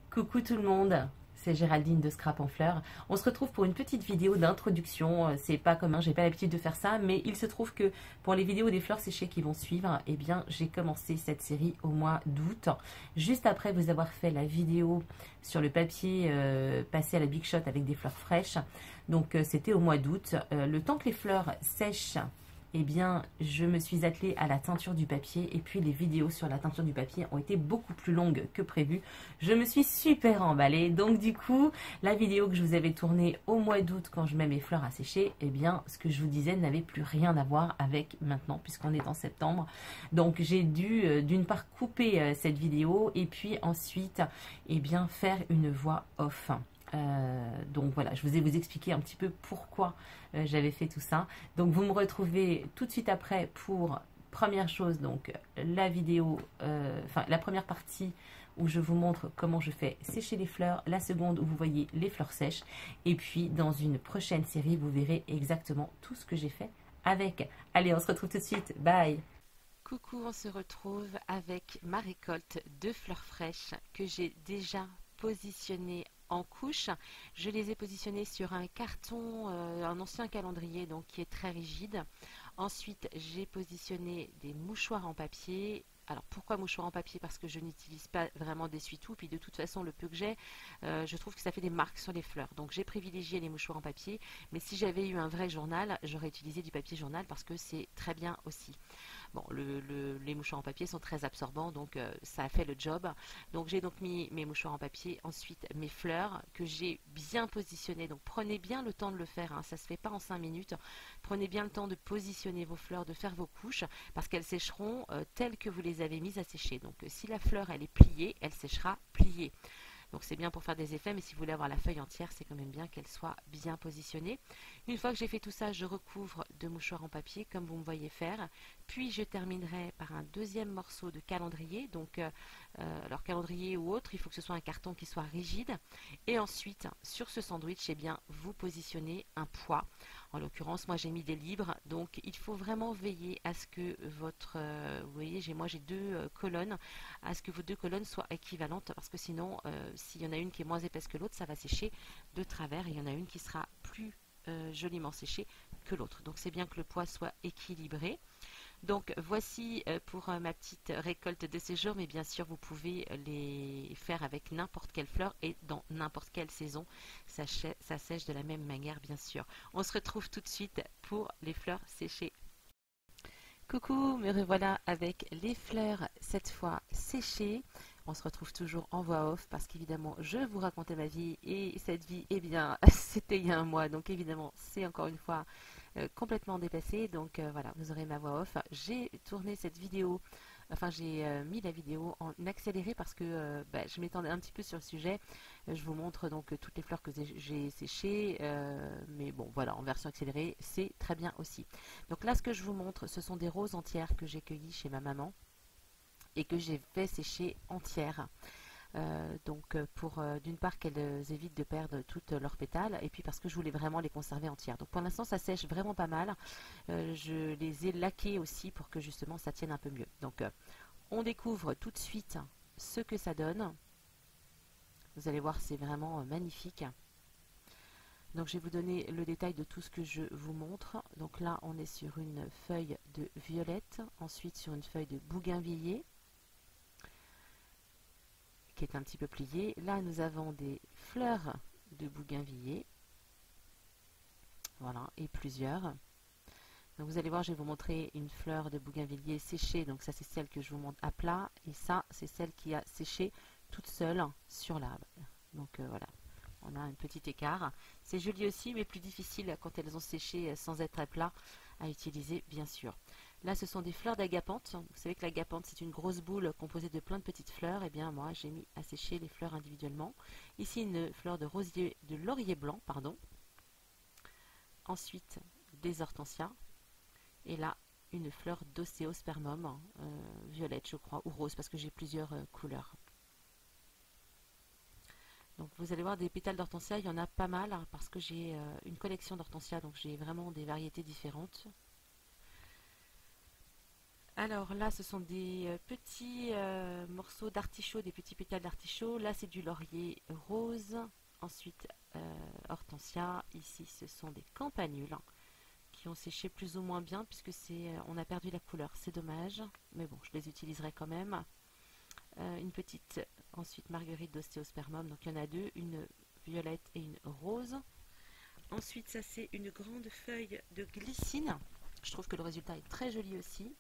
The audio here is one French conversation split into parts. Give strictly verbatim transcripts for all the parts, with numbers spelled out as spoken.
Coucou tout le monde, c'est Géraldine de Scrap en Fleurs. On se retrouve pour une petite vidéo d'introduction. C'est pas commun, j'ai pas l'habitude de faire ça, mais il se trouve que pour les vidéos des fleurs séchées qui vont suivre, eh bien j'ai commencé cette série au mois d'août, juste après vous avoir fait la vidéo sur le papier euh, passé à la Big Shot avec des fleurs fraîches. Donc euh, c'était au mois d'août. Euh, le temps que les fleurs sèchent, eh bien, je me suis attelée à la teinture du papier et puis les vidéos sur la teinture du papier ont été beaucoup plus longues que prévu. Je me suis super emballée. Donc du coup, la vidéo que je vous avais tournée au mois d'août quand je mets mes fleurs à sécher, eh bien, ce que je vous disais n'avait plus rien à voir avec maintenant puisqu'on est en septembre. Donc j'ai dû euh, d'une part couper euh, cette vidéo et puis ensuite, eh bien, faire une voix off. Euh, donc voilà, je vous ai vous expliqué un petit peu pourquoi euh, j'avais fait tout ça. Donc vous me retrouvez tout de suite après pour première chose, donc la vidéo, euh, enfin la première partie où je vous montre comment je fais sécher les fleurs, la seconde où vous voyez les fleurs sèches, et puis dans une prochaine série vous verrez exactement tout ce que j'ai fait avec. Allez, on se retrouve tout de suite, bye. Coucou, on se retrouve avec ma récolte de fleurs fraîches que j'ai déjà positionnées en couche. Je les ai positionnées sur un carton, euh, un ancien calendrier donc qui est très rigide. Ensuite, j'ai positionné des mouchoirs en papier. Alors pourquoi mouchoirs en papier? Parce que je n'utilise pas vraiment d'essuie-tout, puis de toute façon le peu que j'ai, euh, je trouve que ça fait des marques sur les fleurs. Donc j'ai privilégié les mouchoirs en papier, mais si j'avais eu un vrai journal, j'aurais utilisé du papier journal parce que c'est très bien aussi. Bon, le, le, les mouchoirs en papier sont très absorbants, donc euh, ça a fait le job. Donc j'ai donc mis mes mouchoirs en papier, ensuite mes fleurs que j'ai bien positionnées. Donc prenez bien le temps de le faire, hein, ça ne se fait pas en cinq minutes. Prenez bien le temps de positionner vos fleurs, de faire vos couches, parce qu'elles sécheront euh, telles que vous les avez mises à sécher. Donc euh, si la fleur elle est pliée, elle séchera pliée. Donc c'est bien pour faire des effets, mais si vous voulez avoir la feuille entière, c'est quand même bien qu'elle soit bien positionnée. Une fois que j'ai fait tout ça, je recouvre de mouchoirs en papier, comme vous me voyez faire. Puis je terminerai par un deuxième morceau de calendrier. Donc, euh, alors calendrier ou autre, il faut que ce soit un carton qui soit rigide. Et ensuite, sur ce sandwich, eh bien, vous positionnez un poids. En l'occurrence, moi j'ai mis des livres, donc il faut vraiment veiller à ce que votre, euh, vous voyez, j'ai, moi j'ai deux euh, colonnes, à ce que vos deux colonnes soient équivalentes, parce que sinon, euh, s'il y en a une qui est moins épaisse que l'autre, ça va sécher de travers, et il y en a une qui sera plus euh, joliment séchée que l'autre. Donc c'est bien que le poids soit équilibré. Donc voici euh, pour euh, ma petite récolte de ces jours, mais bien sûr vous pouvez les faire avec n'importe quelle fleur et dans n'importe quelle saison. Ça, ça sèche de la même manière bien sûr. On se retrouve tout de suite pour les fleurs séchées. Coucou, me revoilà avec les fleurs cette fois séchées. On se retrouve toujours en voix off parce qu'évidemment je vous racontais ma vie et cette vie, eh bien c'était il y a un mois, donc évidemment c'est encore une fois euh, complètement dépassé. Donc euh, voilà, vous aurez ma voix off. J'ai tourné cette vidéo, enfin j'ai euh, mis la vidéo en accéléré parce que euh, bah, je m'étendais un petit peu sur le sujet. Je vous montre donc toutes les fleurs que j'ai séchées, euh, mais bon voilà, en version accélérée c'est très bien aussi. Donc là ce que je vous montre, ce sont des roses entières que j'ai cueillies chez ma maman et que j'ai fait sécher entières. Euh, donc pour euh, d'une part qu'elles évitent de perdre toutes leurs pétales et puis parce que je voulais vraiment les conserver entières. Donc pour l'instant ça sèche vraiment pas mal. Euh, je les ai laquées aussi pour que justement ça tienne un peu mieux. Donc euh, on découvre tout de suite ce que ça donne. Vous allez voir, c'est vraiment euh, magnifique. Donc je vais vous donner le détail de tout ce que je vous montre. Donc là on est sur une feuille de violette, ensuite sur une feuille de bougainvillier qui est un petit peu pliée. Là nous avons des fleurs de bougainvillier, voilà, et plusieurs. Donc vous allez voir, je vais vous montrer une fleur de bougainvillier séchée, donc ça c'est celle que je vous montre à plat, et ça c'est celle qui a séché toute seule sur l'arbre. Donc euh, voilà, on a un petit écart. C'est joli aussi, mais plus difficile quand elles ont séché sans être à plat à utiliser bien sûr. Là ce sont des fleurs d'agapanthe. Vous savez que l'agapanthe c'est une grosse boule composée de plein de petites fleurs. Et eh bien moi j'ai mis à sécher les fleurs individuellement. Ici une fleur de rosier, de laurier blanc, pardon. Ensuite des hortensias. Et là une fleur d'océospermum, euh, violette je crois, ou rose parce que j'ai plusieurs euh, couleurs. Donc vous allez voir des pétales d'hortensia, il y en a pas mal hein, parce que j'ai euh, une collection d'hortensia, donc j'ai vraiment des variétés différentes. Alors là, ce sont des euh, petits euh, morceaux d'artichaut, des petits pétales d'artichaut. Là, c'est du laurier rose. Ensuite, euh, hortensia. Ici, ce sont des campanules qui ont séché plus ou moins bien puisque c'est, euh, on a perdu la couleur. C'est dommage, mais bon, je les utiliserai quand même. Euh, une petite, ensuite, marguerite d'ostéospermum. Donc, il y en a deux, une violette et une rose. Ensuite, ça, c'est une grande feuille de glycine. Je trouve que le résultat est très joli aussi.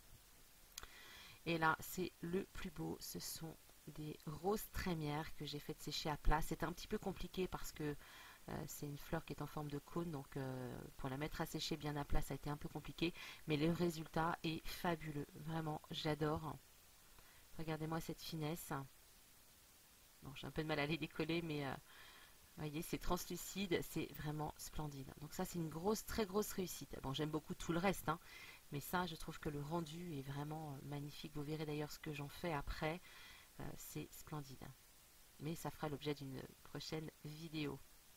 Et là, c'est le plus beau. Ce sont des roses trémières que j'ai fait sécher à plat. C'est un petit peu compliqué parce que euh, c'est une fleur qui est en forme de cône. Donc, euh, pour la mettre à sécher bien à plat, ça a été un peu compliqué. Mais le résultat est fabuleux. Vraiment, j'adore. Regardez-moi cette finesse. Bon, j'ai un peu de mal à les décoller, mais euh, vous voyez, c'est translucide. C'est vraiment splendide. Donc ça, c'est une grosse, très grosse réussite. Bon, j'aime beaucoup tout le reste, hein. Mais ça, je trouve que le rendu est vraiment magnifique. Vous verrez d'ailleurs ce que j'en fais après. Euh, c'est splendide. Mais ça fera l'objet d'une prochaine vidéo.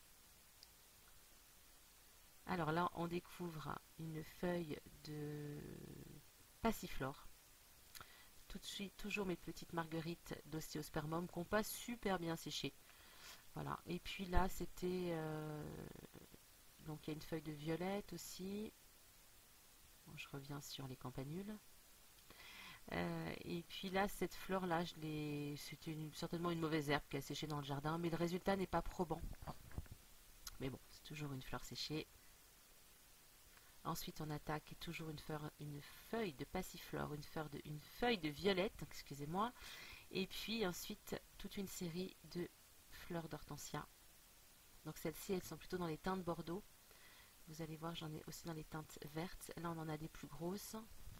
Alors là, on découvre une feuille de passiflore. Tout de suite, toujours mes petites marguerites d'ostéospermum qui n'ont pas super bien séché. Voilà. Et puis là, c'était... Euh, donc il y a une feuille de violette aussi. Bon, je reviens sur les campanules. Euh, et puis là, cette fleur-là, c'était une, certainement une mauvaise herbe qui a séché dans le jardin, mais le résultat n'est pas probant. Mais bon, c'est toujours une fleur séchée. Ensuite, on attaque toujours une, fleur, une feuille de passiflore, une, fleur de, une feuille de violette, excusez-moi. Et puis ensuite, toute une série de fleurs d'hortensia. Donc celles-ci, elles sont plutôt dans les teintes bordeaux. Vous allez voir, j'en ai aussi dans les teintes vertes. Là, on en a des plus grosses.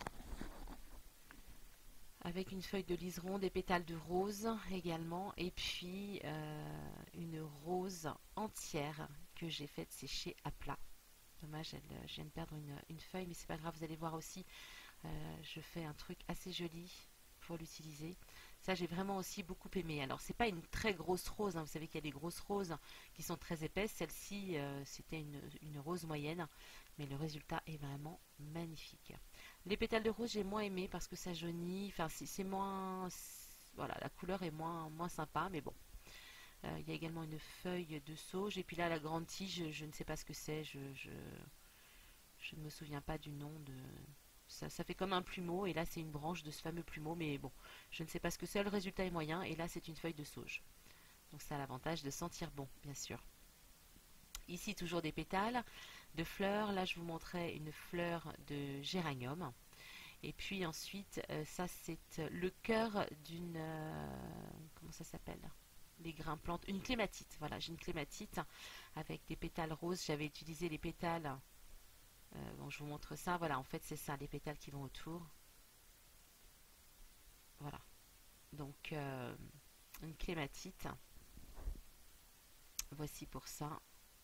Avec une feuille de liseron, des pétales de rose également. Et puis, euh, une rose entière que j'ai faite sécher à plat. Dommage, elle, je viens de perdre une, une feuille, mais c'est pas grave. Vous allez voir aussi, euh, je fais un truc assez joli pour l'utiliser. Ça, j'ai vraiment aussi beaucoup aimé. Alors, c'est pas une très grosse rose, hein. Vous savez qu'il y a des grosses roses qui sont très épaisses. Celle-ci, euh, c'était une, une rose moyenne, mais le résultat est vraiment magnifique. Les pétales de rose, j'ai moins aimé parce que ça jaunit. Enfin, c'est moins... Voilà, la couleur est moins, moins sympa, mais bon. Euh, il y a également une feuille de sauge. Et puis là, la grande tige, je, je ne sais pas ce que c'est. Je, je, je ne me souviens pas du nom de... Ça, ça fait comme un plumeau, et là c'est une branche de ce fameux plumeau, mais bon, je ne sais pas ce que c'est, le résultat est moyen, et là c'est une feuille de sauge. Donc ça a l'avantage de sentir bon, bien sûr. Ici toujours des pétales de fleurs, là je vous montrais une fleur de géranium. Et puis ensuite, euh, ça c'est le cœur d'une... Euh, comment ça s'appelle ? Les grains plantes, une clématite, voilà, j'ai une clématite avec des pétales roses, j'avais utilisé les pétales... Euh, bon, je vous montre ça. Voilà, en fait, c'est ça, les pétales qui vont autour. Voilà. Donc, euh, une clématite. Voici pour ça.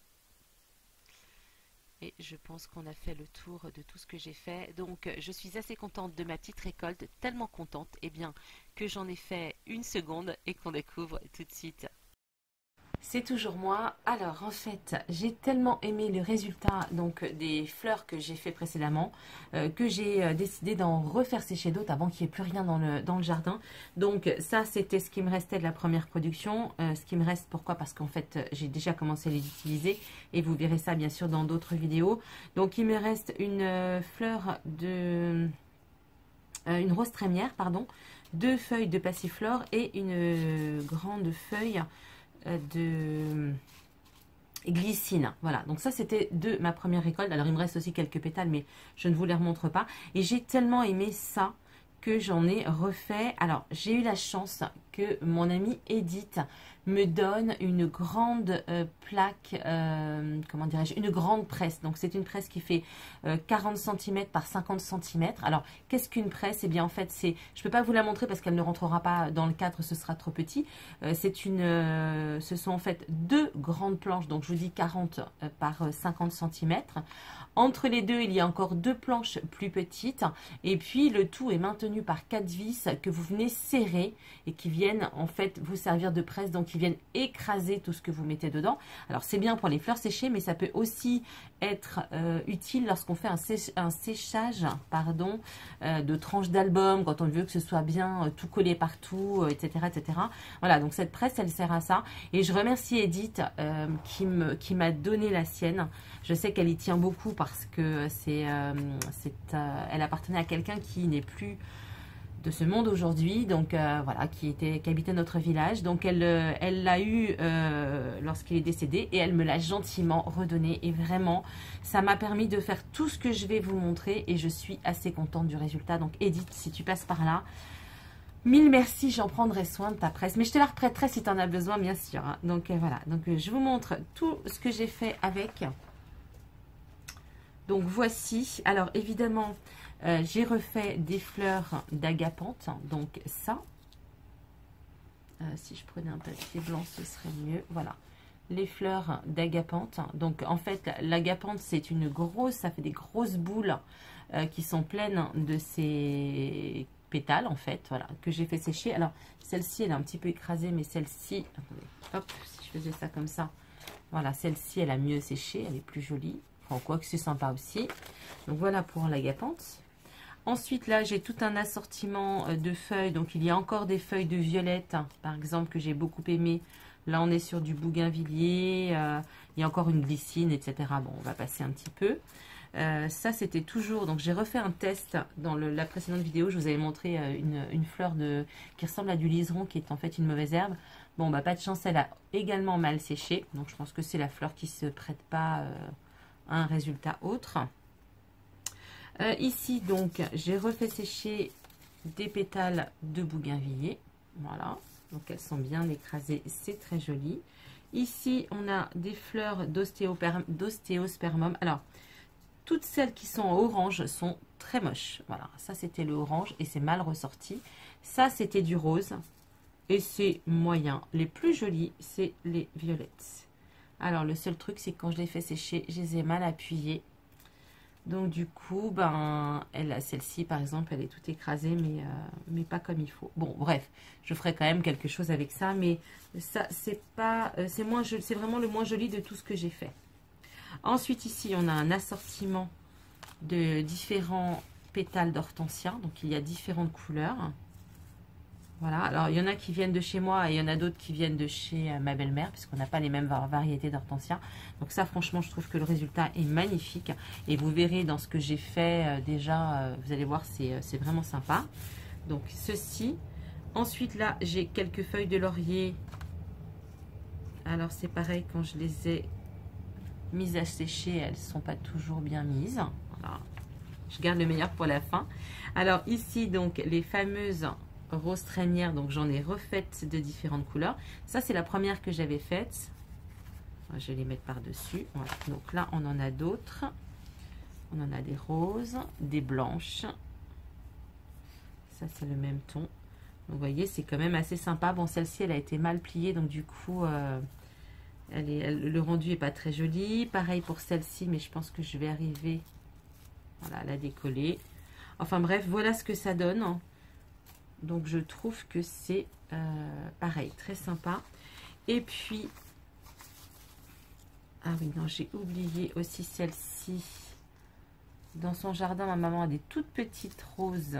Et je pense qu'on a fait le tour de tout ce que j'ai fait. Donc, je suis assez contente de ma petite récolte. Tellement contente, eh bien, que j'en ai fait une seconde et qu'on découvre tout de suite. C'est toujours moi. Alors en fait, j'ai tellement aimé le résultat donc des fleurs que j'ai fait précédemment euh, que j'ai euh, décidé d'en refaire sécher d'autres avant qu'il n'y ait plus rien dans le, dans le jardin. Donc ça, c'était ce qui me restait de la première production. Euh, ce qui me reste, pourquoi? Parce qu'en fait, j'ai déjà commencé à les utiliser et vous verrez ça bien sûr dans d'autres vidéos. Donc il me reste une euh, fleur de... Euh, une rose trémière, pardon, deux feuilles de passiflore et une euh, grande feuille de glycine. Voilà, donc ça c'était de ma première récolte. Alors il me reste aussi quelques pétales, mais je ne vous les remontre pas. Et j'ai tellement aimé ça que j'en ai refait. Alors j'ai eu la chance que mon amie Edith me donne une grande euh, plaque, euh, comment dirais-je, une grande presse. Donc c'est une presse qui fait euh, quarante centimètres par cinquante centimètres. Alors qu'est-ce qu'une presse? Eh bien en fait c'est, je ne peux pas vous la montrer parce qu'elle ne rentrera pas dans le cadre, ce sera trop petit. Euh, c'est une, euh, ce sont en fait deux grandes planches, donc je vous dis quarante par cinquante centimètres. Entre les deux, il y a encore deux planches plus petites. Et puis le tout est maintenu par quatre vis que vous venez serrer et qui viennent viennent en fait vous servir de presse, donc ils viennent écraser tout ce que vous mettez dedans. Alors c'est bien pour les fleurs séchées, mais ça peut aussi être euh, utile lorsqu'on fait un, sèche, un séchage pardon, euh, de tranches d'album, quand on veut que ce soit bien euh, tout collé partout, euh, et cetera, et cetera. Voilà, donc cette presse, elle sert à ça. Et je remercie Edith euh, qui me, qui m'a donné la sienne. Je sais qu'elle y tient beaucoup parce que c'est, euh, c'est, euh, elle appartenait à quelqu'un qui n'est plus de ce monde aujourd'hui, donc euh, voilà, qui était, qui habitait notre village. Donc elle, euh, elle l'a eu euh, lorsqu'il est décédé et elle me l'a gentiment redonné. Et vraiment, ça m'a permis de faire tout ce que je vais vous montrer et je suis assez contente du résultat. Donc Edith, si tu passes par là, mille merci, j'en prendrai soin de ta presse. Mais je te la reprêterai si tu en as besoin, bien sûr. Hein. Donc euh, voilà, donc euh, je vous montre tout ce que j'ai fait avec. Donc voici, alors évidemment, euh, j'ai refait des fleurs d'agapante, donc ça, euh, si je prenais un papier blanc, ce serait mieux, voilà, les fleurs d'agapante. Donc en fait, l'agapante, c'est une grosse, ça fait des grosses boules euh, qui sont pleines de ces pétales, en fait, voilà, que j'ai fait sécher. Alors, celle-ci, elle est un petit peu écrasée, mais celle-ci, attendez, hop, si je faisais ça comme ça, voilà, celle-ci, elle a mieux séché, elle est plus jolie. Enfin, quoi que c'est sympa aussi. Donc voilà pour l'agapante. Ensuite, là, j'ai tout un assortiment de feuilles. Donc, il y a encore des feuilles de violette, par exemple, que j'ai beaucoup aimé. Là, on est sur du bougainvillier. Euh, il y a encore une glycine, et cetera. Bon, on va passer un petit peu. Euh, ça, c'était toujours... Donc, j'ai refait un test dans le, la précédente vidéo. Je vous avais montré euh, une, une fleur de, qui ressemble à du liseron, qui est en fait une mauvaise herbe. Bon, bah, pas de chance, elle a également mal séché. Donc, je pense que c'est la fleur qui ne se prête pas euh, à un résultat autre. Euh, ici, donc, j'ai refait sécher des pétales de bougainvillier. Voilà. Donc, elles sont bien écrasées. C'est très joli. Ici, on a des fleurs d'ostéospermum. Alors, toutes celles qui sont en orange sont très moches. Voilà. Ça, c'était le orange et c'est mal ressorti. Ça, c'était du rose et c'est moyen. Les plus jolies, c'est les violettes. Alors, le seul truc, c'est que quand je les fais sécher, je les ai mal appuyées. Donc du coup, ben, elle, celle-ci par exemple, elle est toute écrasée, mais, euh, mais pas comme il faut. Bon, bref, je ferai quand même quelque chose avec ça, mais ça, c'est pas, euh, c'est moins, c'est vraiment le moins joli de tout ce que j'ai fait. Ensuite, ici, on a un assortiment de différents pétales d'hortensia. Donc, il y a différentes couleurs. Voilà, alors il y en a qui viennent de chez moi et il y en a d'autres qui viennent de chez ma belle-mère, puisqu'on n'a pas les mêmes variétés d'hortensia. Donc ça, franchement, je trouve que le résultat est magnifique. Et vous verrez dans ce que j'ai fait euh, déjà, euh, vous allez voir, c'est c'est vraiment sympa. Donc ceci. Ensuite, là, j'ai quelques feuilles de laurier. Alors c'est pareil, quand je les ai mises à sécher, elles ne sont pas toujours bien mises. Voilà. Je garde le meilleur pour la fin. Alors ici, donc, les fameuses... rose traînière, donc j'en ai refaites de différentes couleurs. Ça, c'est la première que j'avais faite. Je vais les mettre par-dessus. Voilà. Donc là, on en a d'autres. On en a des roses, des blanches. Ça, c'est le même ton. Donc, vous voyez, c'est quand même assez sympa. Bon, celle-ci, elle a été mal pliée, donc du coup, euh, elle est, elle, le rendu est pas très joli. Pareil pour celle-ci, mais je pense que je vais arriver voilà, à la décoller. Enfin bref, voilà ce que ça donne. Donc, je trouve que c'est euh, pareil, très sympa. Et puis, ah oui, non, j'ai oublié aussi celle-ci. Dans son jardin, ma maman a des toutes petites roses.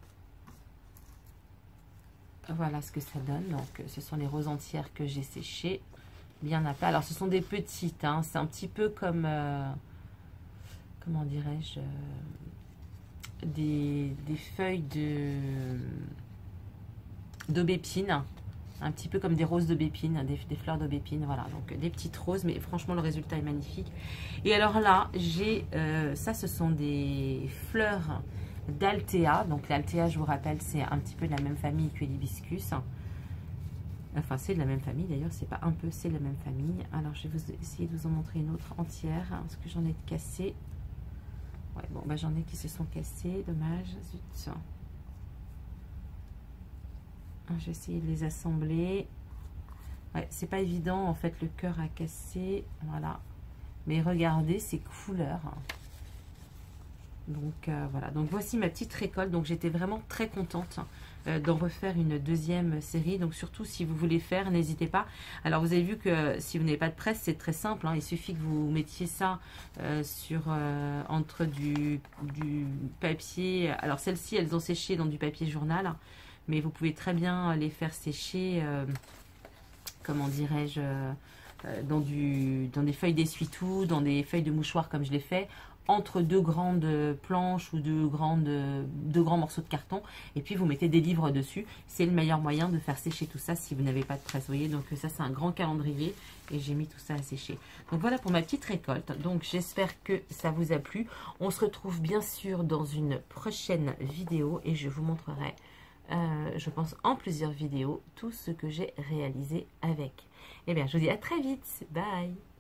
Voilà ce que ça donne. Donc, ce sont les roses entières que j'ai séchées. Bien à plat. Alors, ce sont des petites. Hein, c'est un petit peu comme, euh, comment dirais-je, euh, des, des feuilles de... d'aubépine, un petit peu comme des roses d'aubépine, des, des fleurs d'aubépine, voilà, donc des petites roses, mais franchement le résultat est magnifique. Et alors là, j'ai, euh, ça ce sont des fleurs d'Altea, donc l'Altea, je vous rappelle, c'est un petit peu de la même famille que l'hibiscus, enfin c'est de la même famille d'ailleurs, c'est pas un peu, c'est de la même famille. Alors je vais vous essayer de vous en montrer une autre entière, parce que j'en ai cassé, ouais, bon, bah j'en ai qui se sont cassés, dommage, zut. Je vais essayer de les assembler. Ouais, c'est pas évident, en fait, le cœur a cassé. Voilà. Mais regardez ces couleurs. Donc euh, voilà, donc voici ma petite récolte. Donc j'étais vraiment très contente euh, d'en refaire une deuxième série. Donc surtout si vous voulez faire, n'hésitez pas. Alors vous avez vu que si vous n'avez pas de presse, c'est très simple, hein. Il suffit que vous mettiez ça euh, sur euh, entre du, du papier. Alors celles-ci, elles ont séché dans du papier journal, mais vous pouvez très bien les faire sécher, euh, comment dirais-je, euh, dans, du, dans des feuilles d'essuie-tout, dans des feuilles de mouchoir comme je l'ai fait, entre deux grandes planches ou deux, grandes, deux grands morceaux de carton, et puis vous mettez des livres dessus. C'est le meilleur moyen de faire sécher tout ça si vous n'avez pas de presse. Vous voyez, donc ça c'est un grand calendrier et j'ai mis tout ça à sécher. Donc voilà pour ma petite récolte. Donc j'espère que ça vous a plu. On se retrouve bien sûr dans une prochaine vidéo et je vous montrerai, euh, je pense en plusieurs vidéos, tout ce que j'ai réalisé avec. Eh bien je vous dis à très vite. Bye.